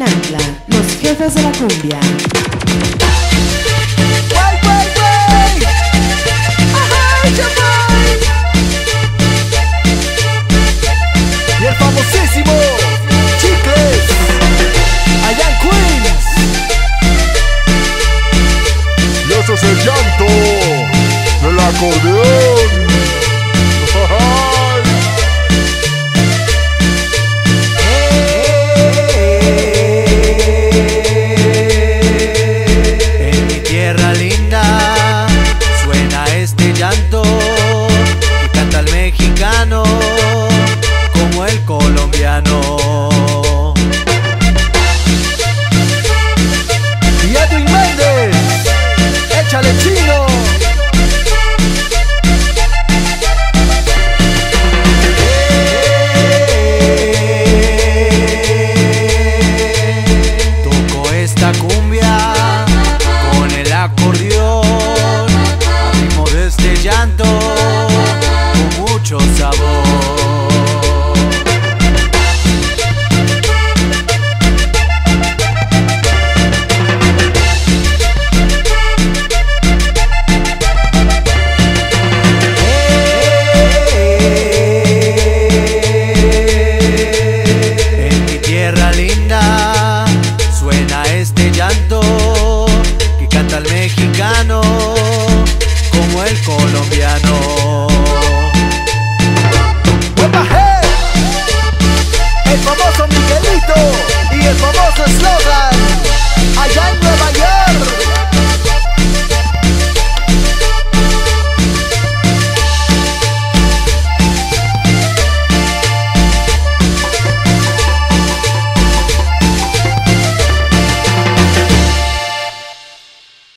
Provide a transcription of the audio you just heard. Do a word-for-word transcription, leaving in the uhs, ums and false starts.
Escuintla, los jefes de la cumbia. ¡Wey, wey, wey! ¡Ajá, chaval! Y el famosísimo Chicles, allá en Queens. Y ese es el llanto del acordeón. En mi tierra linda suena este llanto que canta el mexicano como el colombiano. Y Edwin Méndez, échale chino. Toco esta cumbia con el acordeón, al ritmo de este llanto con mucho sabor. Linda suena este llanto que canta el mexicano como el colombiano. El famoso Miguelito y el famoso eslogan.